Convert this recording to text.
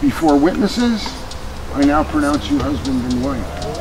before witnesses, I now pronounce you husband and wife.